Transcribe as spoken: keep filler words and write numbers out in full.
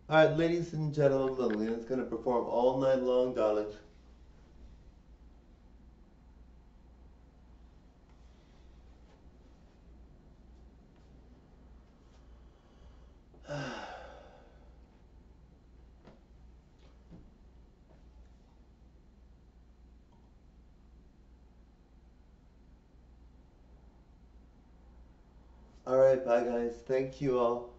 Alright, ladies and gentlemen, Lillian's gonna perform all night long, darling. Alright, bye guys. Thank you all.